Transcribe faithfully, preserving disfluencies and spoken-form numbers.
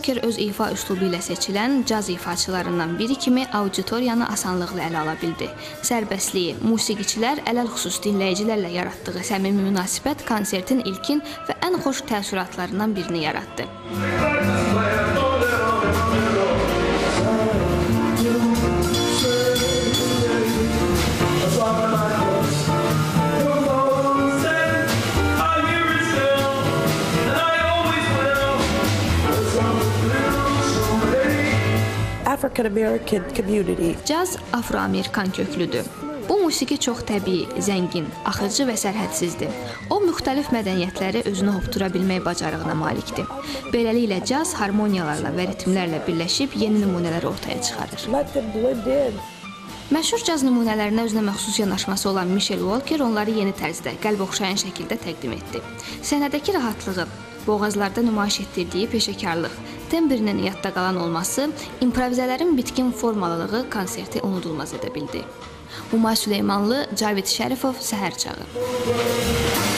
Walker öz ifa üslubu ilə seçilən caz ifaçılarından biri kimi auditoriyanı asanlıqla ələ ala bildi. Sərbəstliyi, musiqiçilər ələlxüsus dinləyicilərlə yaratdığı səmimi münasibət konsertin ilkin və ən xoş təəssüratlarından birini yaratdı. Caz Afro-Amerikan köklüdür. Bu musiqi çox təbii, zəngin, axıcı və sərhədsizdir. O, müxtəlif mədəniyyətləri özünə hoptura bilmək bacarığına malikdir. Beləliklə, caz harmoniyalarla və ritmlərlə birləşib yeni nümunələr ortaya çıxarır. Məşhur caz nümunələrinə özünə məxsus yanaşması olan Michelle Walker onları yeni tərzdə, qəlb oxşayan şəkildə təqdim etdi. Səhnədəki rahatlığı, boğazlarda nümayiş etdirdiyi peşəkarlıq, tembrinin yadda qalan olması, improvizələrin bitkin formalılığı konserti unudulmaz edə bildi. Umay Süleymanlı, Cavid Şərifov, Səhər çağı.